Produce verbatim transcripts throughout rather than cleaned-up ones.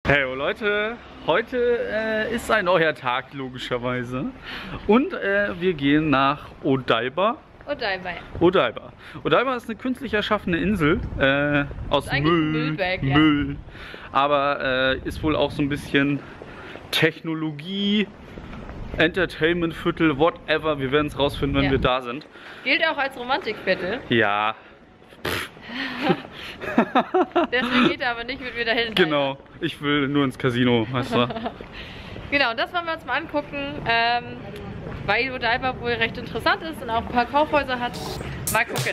Hey Leute, heute äh, ist ein neuer Tag logischerweise und äh, wir gehen nach Odaiba. Odaiba. Odaiba. Odaiba ist eine künstlich erschaffene Insel äh, aus ist Müll, ein Müllberg, ja. Müll, aber äh, ist wohl auch so ein bisschen Technologie, Entertainment-Viertel, whatever. Wir werden es rausfinden, wenn ja. wir da sind. Gilt auch als Romantikviertel. Ja. Deswegen geht er aber nicht mit mir dahin. Genau, ich will nur ins Casino, weißt du. Genau, und das wollen wir uns mal angucken, ähm, weil Odaiba wohl recht interessant ist und auch ein paar Kaufhäuser hat. Mal gucken.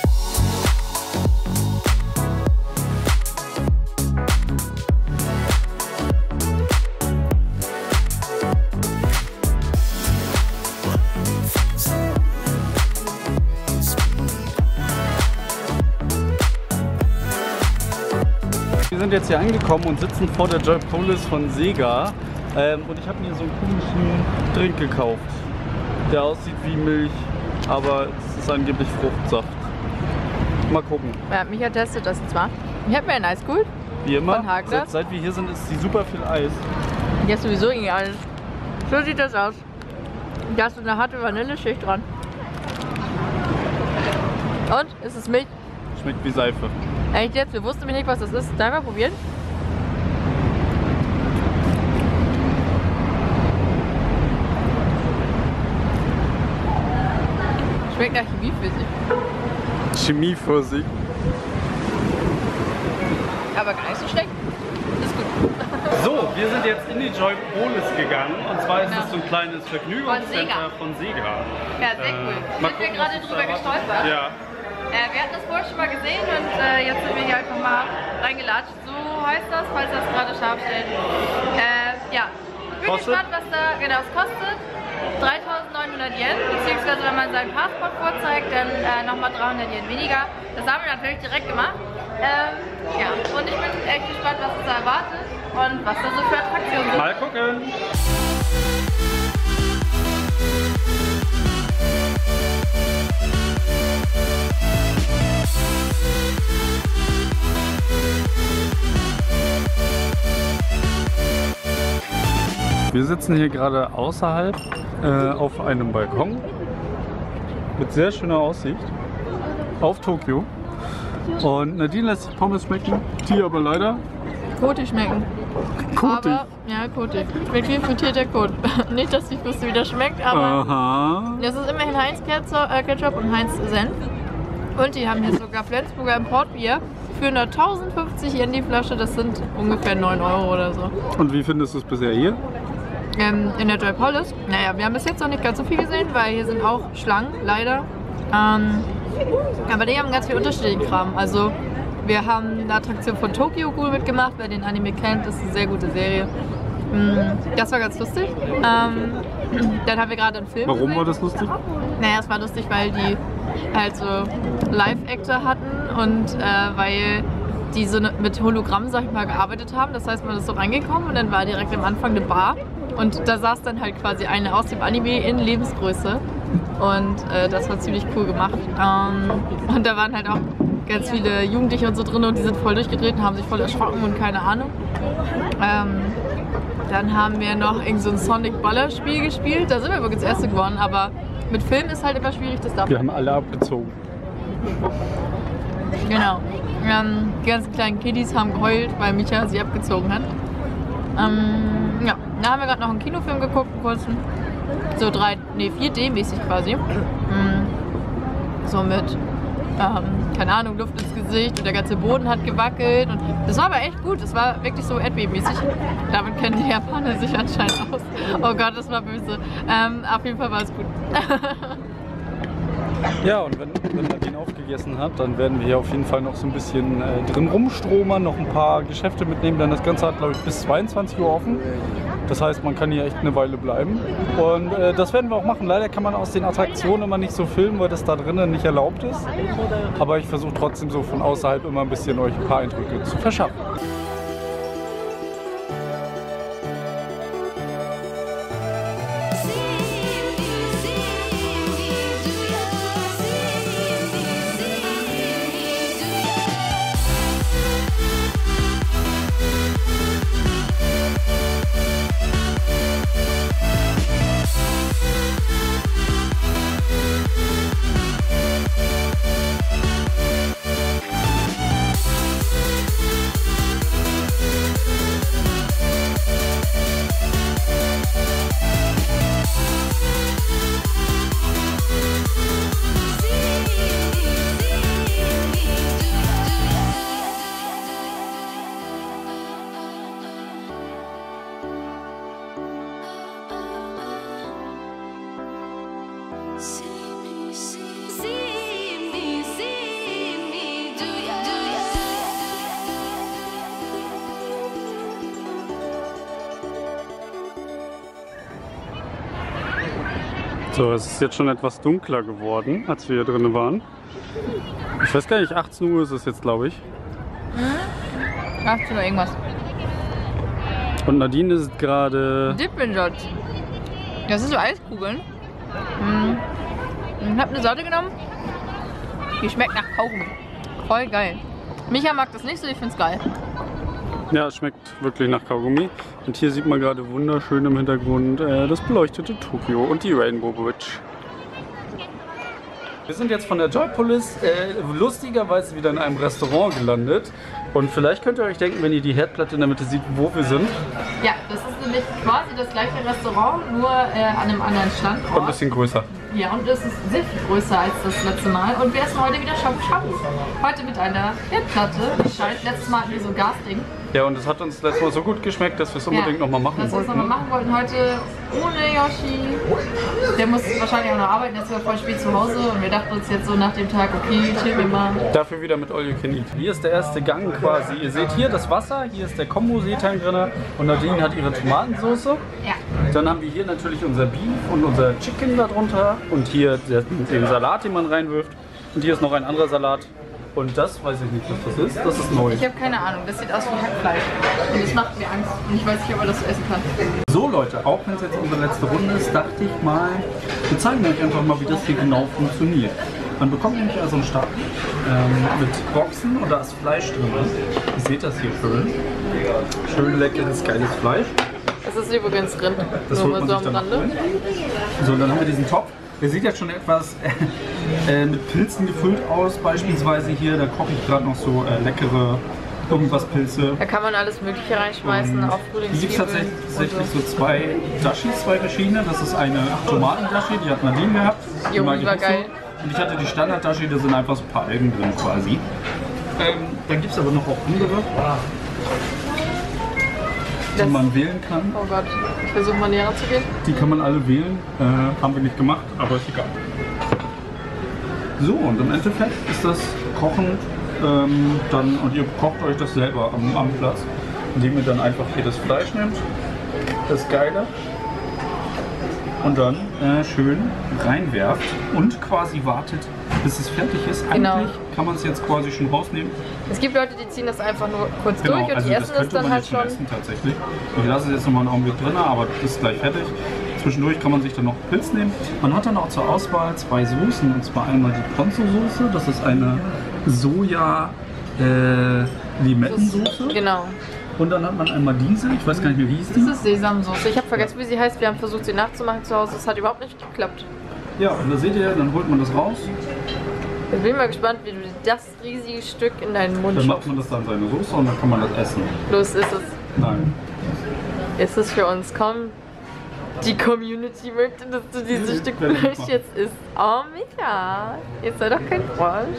Wir sind jetzt hier angekommen und sitzen vor der Joypolis von Sega ähm, und ich habe mir so einen komischen Drink gekauft, der aussieht wie Milch, aber es ist angeblich Fruchtsaft. Mal gucken. Ja, Micha testet das zwar. Ich habe mir ein Eis geholt. Wie immer, von Hagler. seit, seit wir hier sind, ist die super viel Eis. Jetzt sowieso irgendwie alles. So sieht das aus. Da ist so eine harte Vanilleschicht dran. Und? Ist es Milch? Schmeckt wie Seife. Echt jetzt? Wir wussten nicht, was das ist. Darf mal probieren? Schmeckt nach Chemiephysi. Chemiephysik. Aber gar nicht so schlecht. Ist gut. So, wir sind jetzt in die Joypolis gegangen und zwar ist Genau. es so ein kleines Vergnügungscenter von Sega. Ja, sehr cool. Äh, Sind mal wir gucken, gerade was uns drüber da erwartet. gestolpert? Ja. Äh, wir hatten das vorher schon mal gesehen und äh, jetzt sind wir hier einfach mal reingelatscht. So heißt das, falls das gerade scharf steht. Äh, ja, ich bin Kostet? gespannt, was da genau es kostet. dreitausendneunhundert Yen, beziehungsweise wenn man sein Passport vorzeigt, dann äh, nochmal dreihundert Yen weniger. Das haben wir natürlich direkt gemacht. Ähm, ja, und ich bin echt gespannt, was uns da erwartet und was da so für Attraktionen sind. Mal gucken. Wir sitzen hier gerade außerhalb äh, auf einem Balkon mit sehr schöner Aussicht auf Tokio. Und Nadine lässt sich Pommes schmecken, die aber leider Kotig schmecken. kotig. Aber, ja, kotig. Schmeckt wie frittierter Kot. Nicht, dass ich wusste, wie das schmeckt, aber Aha. das ist immerhin Heinz Ketchup und Heinz Senf. Und die haben hier sogar Flensburger Importbier für nur tausendfünfzig Yen die Flasche. Das sind ungefähr neun Euro oder so. Und wie findest du es bisher hier? Ähm, in der Joypolis. Naja, wir haben bis jetzt noch nicht ganz so viel gesehen, weil hier sind auch Schlangen, leider. Ähm, aber die haben ganz viel unterschiedlichen Kram. Also wir haben eine Attraktion von Tokyo Ghoul mitgemacht. Wer den Anime kennt, das ist eine sehr gute Serie. Das war ganz lustig. Ähm, dann haben wir gerade einen Film Warum gesehen. war das lustig? Naja, es war lustig, weil die halt so Live-Actor hatten und äh, weil die so mit Hologramm, sag ich mal, gearbeitet haben. Das heißt, man ist so reingekommen und dann war direkt am Anfang eine Bar und da saß dann halt quasi eine aus dem Anime in Lebensgröße und äh, das war ziemlich cool gemacht. Ähm, und da waren halt auch ganz viele Jugendliche und so drin und die sind voll durchgedreht und haben sich voll erschrocken und keine Ahnung. Ähm, dann haben wir noch irgend so ein Sonic Baller Spiel gespielt. Da sind wir übrigens Erste geworden, aber mit Film ist halt immer schwierig, das darf. Wir haben alle abgezogen. Genau. Ähm, die ganzen kleinen Kiddies haben geheult, weil Micha sie abgezogen hat. Ähm, ja, da haben wir gerade noch einen Kinofilm geguckt, einen kurzen. So drei, nee, vier D-mäßig quasi. Ähm, so mit, ähm, keine Ahnung, Luft ins Gesicht und der ganze Boden hat gewackelt. Und das war aber echt gut, das war wirklich so Erdbebenmäßig. Damit kennen die Japaner sich anscheinend aus. Oh Gott, das war böse. Ähm, auf jeden Fall war es gut. Ja, und wenn, wenn Nadine aufgegessen hat, dann werden wir hier auf jeden Fall noch so ein bisschen äh, drin rumstromern, noch ein paar Geschäfte mitnehmen, denn das Ganze hat, glaube ich, bis zweiundzwanzig Uhr offen. Das heißt, man kann hier echt eine Weile bleiben. Und äh, das werden wir auch machen. Leider kann man aus den Attraktionen immer nicht so filmen, weil das da drinnen nicht erlaubt ist. Aber ich versuche trotzdem so von außerhalb immer ein bisschen euch ein paar Eindrücke zu verschaffen. So, es ist jetzt schon etwas dunkler geworden, als wir hier drin waren. Ich weiß gar nicht, achtzehn Uhr ist es jetzt, glaube ich. Hm? achtzehn Uhr irgendwas. Und Nadine ist gerade... Dippin' Dots. Das sind so Eiskugeln. Hm. Ich habe eine Sorte genommen, die schmeckt nach Kaugummi. Voll geil. Micha mag das nicht so, ich find's geil. Ja, es schmeckt wirklich nach Kaugummi. Und hier sieht man gerade wunderschön im Hintergrund äh, das beleuchtete Tokio und die Rainbow Bridge. Wir sind jetzt von der Joypolis äh, lustigerweise wieder in einem Restaurant gelandet. Und vielleicht könnt ihr euch denken, wenn ihr die Herdplatte in der Mitte seht, wo wir sind. Ja, das ist nämlich quasi das gleiche Restaurant, nur äh, an einem anderen Standort. Und ein bisschen größer. Ja, und es ist sehr viel größer als das letzte Mal. Und wir essen heute wieder Shabu Shabu. Heute mit einer Herdplatte. Die scheint, letztes Mal hatten wir so ein Gasding. Ja, und es hat uns letztes Mal so gut geschmeckt, dass wir es unbedingt ja, nochmal machen dass wollten. Dass wir es nochmal machen wollten. Heute ohne Yoshi. Der muss wahrscheinlich auch noch arbeiten, der ist ja voll spät zu Hause. Und wir dachten uns jetzt so nach dem Tag, okay, chillen wir mal. Dafür wieder mit All You Can Eat. Hier ist der erste Gang quasi. Ihr seht hier das Wasser, hier ist der Kombo-Seetang drin. Und Nadine hat ihre Tomatensauce. Ja. Dann haben wir hier natürlich unser Beef und unser Chicken darunter. Und hier den Salat, den man reinwirft. Und hier ist noch ein anderer Salat. Und das weiß ich nicht, was das ist. Das ist neu. Ich habe keine Ahnung. Das sieht aus wie Hackfleisch. Und das macht mir Angst. Und ich weiß nicht, ob man das so essen kann. So Leute, auch wenn es jetzt unsere letzte Runde ist, dachte ich mal, wir zeigen euch einfach mal, wie das hier genau funktioniert. Man bekommt nämlich also einen Stapel ähm, mit Boxen und da ist Fleisch drin. Ihr seht das hier schön. Schön leckeres, geiles Fleisch. Das ist übrigens Rind. Das Nur holt man so sich am dann Rande. rein. So, dann haben wir diesen Topf. Der sieht jetzt schon etwas äh, mit Pilzen gefüllt aus, beispielsweise hier. Da koche ich gerade noch so äh, leckere irgendwas Pilze. Da kann man alles Mögliche reinschmeißen, Und auch hier gibt es Frühlingszwiebeln. tatsächlich so zwei Dashis, zwei verschiedene. Das ist eine Tomaten-Dashi, die hat Nadine gehabt. Die Jo, mag die ich war nicht so. geil. Und ich hatte die Standard-Dashi, da sind einfach so ein paar Algen drin quasi. Ähm, dann gibt es aber noch auch andere, die Das- man wählen kann. Oh Gott, ich versuche mal näher zu gehen. Die kann man alle wählen. Äh, haben wir nicht gemacht, aber ist egal. So, und im Endeffekt ist das Kochen ähm, dann, und ihr kocht euch das selber am, am Platz, indem ihr dann einfach hier das Fleisch nehmt, das Geile, und dann äh, schön reinwerft und quasi wartet, bis es fertig ist. Genau. Eigentlich kann man es jetzt quasi schon rausnehmen. Es gibt Leute, die ziehen das einfach nur kurz Genau, durch und also die das essen es könnte dann man halt jetzt schon schon. essen tatsächlich. Ich lasse es jetzt nochmal einen Augenblick drin, aber das ist gleich fertig. Zwischendurch kann man sich dann noch Pilz nehmen. Man hat dann auch zur Auswahl zwei Soßen, und zwar einmal die Ponzo-Soße, das ist eine Soja-Limettensoße. Genau. Und dann hat man einmal diese, ich weiß gar nicht mehr, wie hieß die? Das ist Sesamsoße. Ich habe vergessen, wie sie heißt. Wir haben versucht, sie nachzumachen zu Hause. Es hat überhaupt nicht geklappt. Ja, und da seht ihr, dann holt man das raus, Ich bin mal gespannt, wie du das riesige Stück in deinen Mund dann macht schubst. man das dann seine Soße und dann kann man das essen. Los ist es. Nein. Ist es für uns. Komm. Die Community möchte, dass du dieses Stück werde ich Fleisch machen. jetzt isst. Oh, Micha. Jetzt sei doch kein Frosch.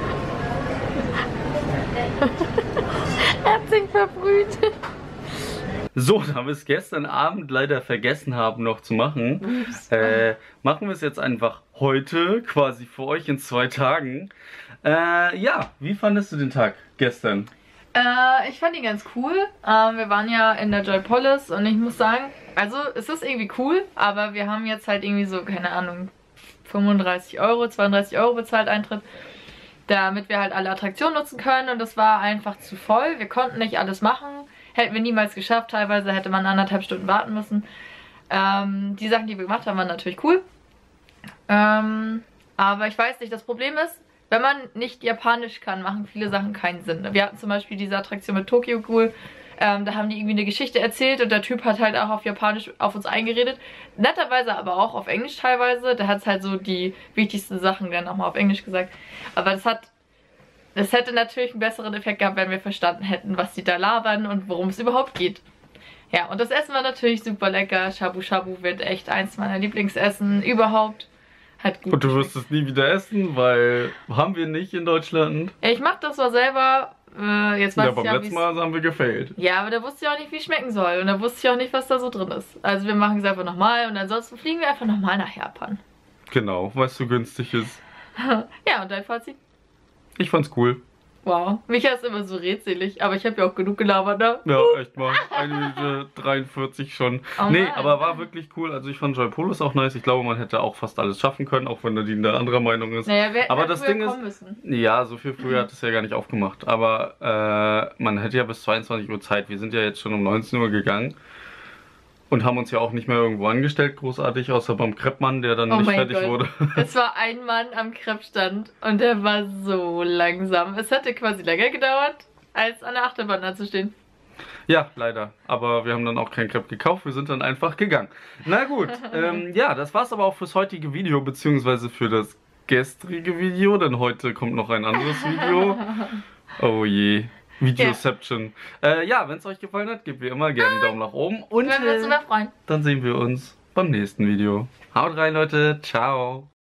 Er hat sich verbrüht. So, da wir es gestern Abend leider vergessen haben noch zu machen, äh, machen wir es jetzt einfach heute, quasi für euch in zwei Tagen. Äh, ja, wie fandest du den Tag gestern? Äh, ich fand ihn ganz cool. Ähm, wir waren ja in der Joypolis und ich muss sagen, also es ist irgendwie cool, aber wir haben jetzt halt irgendwie so, keine Ahnung, fünfunddreißig Euro, zweiunddreißig Euro bezahlt Eintritt, damit wir halt alle Attraktionen nutzen können, und das war einfach zu voll. Wir konnten nicht alles machen. Hätten wir niemals geschafft. Teilweise hätte man anderthalb Stunden warten müssen. Ähm, die Sachen, die wir gemacht haben, waren natürlich cool. Ähm, aber ich weiß nicht, das Problem ist, wenn man nicht Japanisch kann, machen viele Sachen keinen Sinn. Wir hatten zum Beispiel diese Attraktion mit Tokyo Ghoul. Ähm, da haben die irgendwie eine Geschichte erzählt und der Typ hat halt auch auf Japanisch auf uns eingeredet. Netterweise aber auch auf Englisch teilweise. Der hat halt so die wichtigsten Sachen dann nochmal auf Englisch gesagt. Aber das hat... Das hätte natürlich einen besseren Effekt gehabt, wenn wir verstanden hätten, was die da labern und worum es überhaupt geht. Ja, und das Essen war natürlich super lecker. Shabu Shabu wird echt eins meiner Lieblingsessen überhaupt. Hat gut Und du geschmeckt. wirst es nie wieder essen, weil haben wir nicht in Deutschland. Ich mach das zwar selber. Äh, jetzt weiß Ja, ich beim ja, letzten Mal haben wir gefailt. Ja, aber da wusste ich auch nicht, wie es schmecken soll. Und da wusste ich auch nicht, was da so drin ist. Also wir machen es einfach nochmal und ansonsten fliegen wir einfach nochmal nach Japan. Genau, weil es so günstig ist. Ja, und dein Fazit? Ich fand's cool. Wow. Micha ist immer so redselig, aber ich habe ja auch genug gelabert, ne? Ja, echt mal. eine Minute dreiundvierzig schon. Oh nee, Mann. aber war wirklich cool. Also ich fand Joy Polos auch nice. Ich glaube, man hätte auch fast alles schaffen können, auch wenn Nadine da anderer Meinung ist. Naja, wir hätten aber ja das früher Ding ist, kommen müssen. ja, so viel früher hat es ja gar nicht aufgemacht. Aber äh, man hätte ja bis zweiundzwanzig Uhr Zeit. Wir sind ja jetzt schon um neunzehn Uhr gegangen. Und haben uns ja auch nicht mehr irgendwo angestellt, großartig, außer beim Kreppmann, der dann Oh nicht mein fertig Gott. wurde. Es war ein Mann am Kreppstand und der war so langsam. Es hätte quasi länger gedauert, als an der Achterbahn anzustehen. Ja, leider. Aber wir haben dann auch kein Crepe gekauft, wir sind dann einfach gegangen. Na gut, ähm, ja, das war's aber auch fürs heutige Video, beziehungsweise für das gestrige Video, denn heute kommt noch ein anderes Video. Oh je. Videoception. Ja, äh, ja wenn es euch gefallen hat, gebt wie immer gerne einen Daumen nach oben. Und Würden wir uns äh, immer freuen. dann sehen wir uns beim nächsten Video. Haut rein, Leute. Ciao.